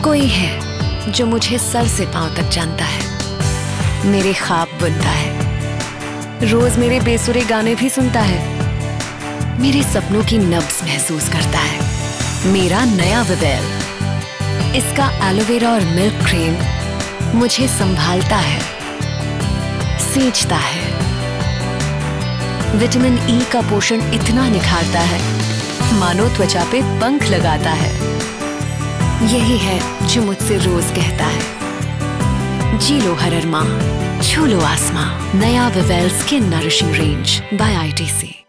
कोई है जो मुझे सर से पांव तक जानता है, मेरे ख्वाब बुनता है, रोज मेरे बेसुरे गाने भी सुनता है, मेरे सपनों की नब्ज महसूस करता है। मेरा नया विवेल, इसका एलोवेरा और मिल्क क्रीम मुझे संभालता है, सींचता है। विटामिन ई का पोषण इतना निखारता है, मानो त्वचा पे पंख लगाता है। यही है जो मुझसे रोज कहता है, जी लो हर अरमा, छू लो आसमां। नया Vivel skin nourishing range by ITC।